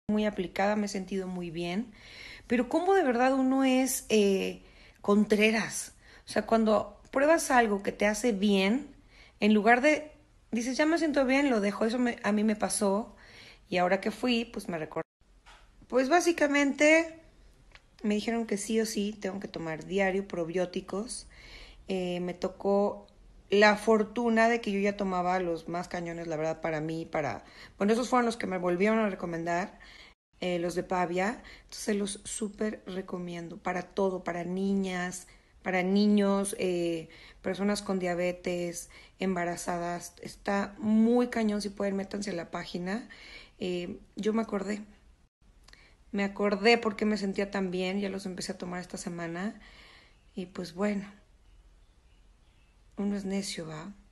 muy aplicada, me he sentido muy bien, pero cómo de verdad uno es contreras. O sea, cuando pruebas algo que te hace bien, en lugar de, dices, ya me siento bien, lo dejo. A mí me pasó y ahora que fui, pues me recordé. Pues básicamente me dijeron que sí o sí tengo que tomar diario probióticos. Me tocó la fortuna de que yo ya tomaba los más cañones, la verdad, para mí, para... Bueno, esos fueron los que me volvieron a recomendar, los de Pavia. Entonces los súper recomiendo para todo, para niñas, para niños, personas con diabetes, embarazadas. Está muy cañón, si pueden, métanse a la página. Yo me acordé porque me sentía tan bien, ya los empecé a tomar esta semana y pues bueno, uno es necio, ¿va?